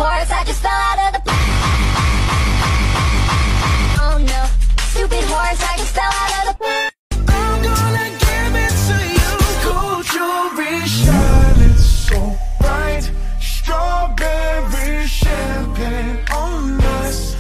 horse, I just fell out of the... Oh no, stupid horse, I just fell out of the... I'm gonna give it to you. Gold jewelry shining so bright, strawberry champagne on us.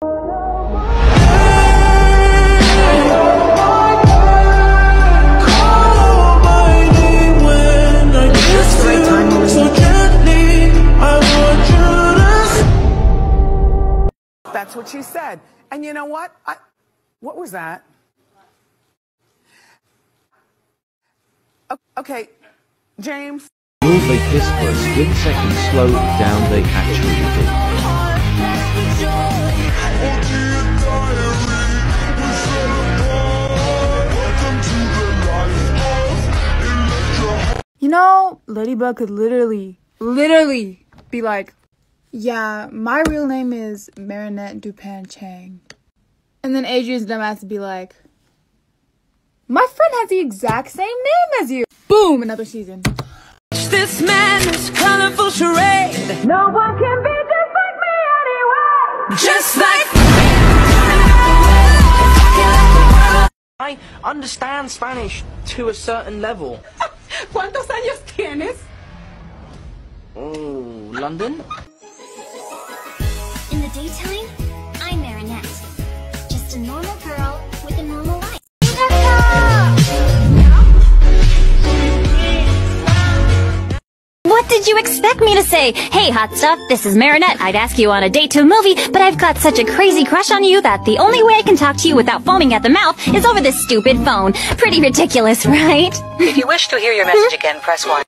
That's what she said. And you know what? What was that? Okay, James. Will they kiss for a split second, slow it down? They actually did. You know, Ladybug could literally be like, yeah, my real name is Marinette Dupan Chang. And then Adrian's dumbass would be like, my friend has the exact same name as you. Boom, another season. This man is colorful charade. No one can be just like me anyway. Just like I understand Spanish to a certain level. ¿Cuántos años tienes? Oh, London? In the daytime, I'm Marinette. Just a normal girl with a normal life. What did you expect me to say? Hey, hot stuff, this is Marinette. I'd ask you on a date to a movie, but I've got such a crazy crush on you that the only way I can talk to you without foaming at the mouth is over this stupid phone. Pretty ridiculous, right? If you wish to hear your message again, press 1.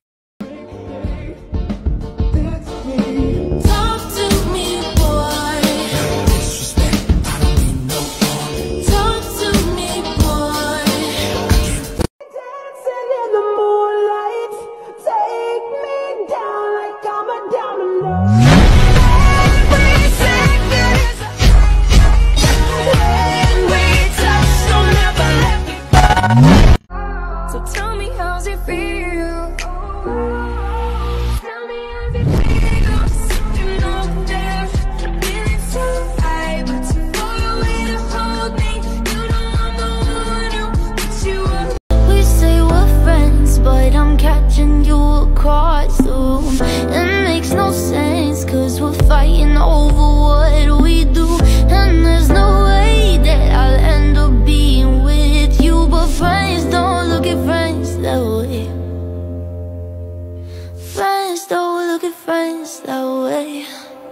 So tell me, how's it feel? Tell me, how's it feel? Something on death. Feeling so high, but too far away to hold me. You know I'm the one who picks you up. We say we're friends, but I'm catching you across the room. It makes no sense, cause we're fighting over what we do. And there's no way that I'll end up being with you. But friends don't look at friends that way. Friends don't look at friends that way.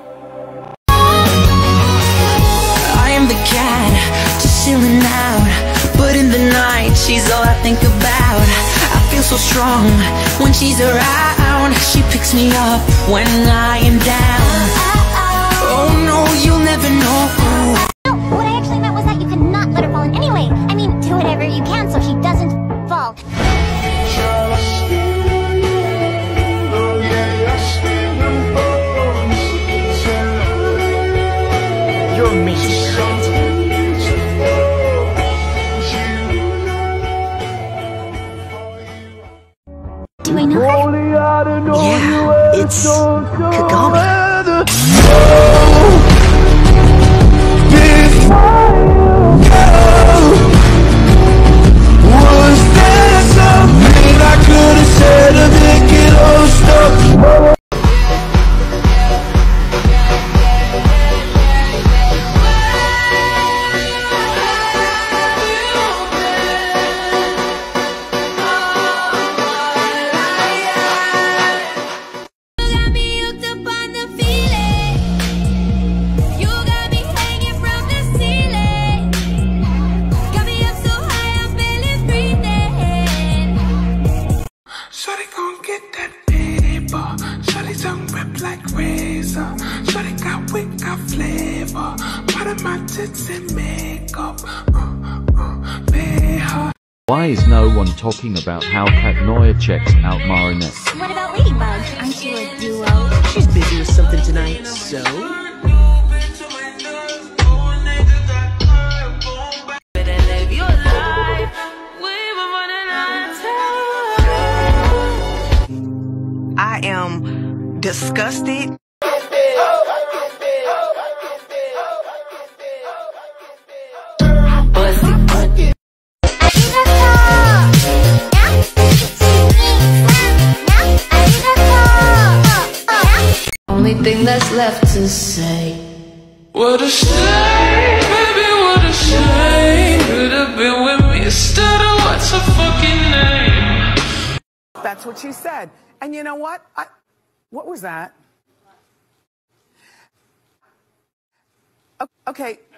I am the cat, just chilling out. But in the night, she's all I think about. I feel so strong when she's around. She picks me up when I am down. Oh no, you'll never know. No, what I actually meant was that you could not let her fall in anyway. I mean, do whatever you can so she doesn't fall. You're amazing. Do I know her? Yeah, it's Kagami. Shawty gon' get that paper. Shawty tongue whip like razor. Shawty got wit, got flavor. Part of my tits and makeup. Pay her. Why is no one talking about how Katnoya checks out Marinette? What about Ladybug? Aren't you a duo? She's busy with something tonight, so... I am disgusted. only thing that's left to say. What a shame, baby, what a shame. Could have been with me instead of what's her fucking name. That's what she said. And you know what? What was that? Okay.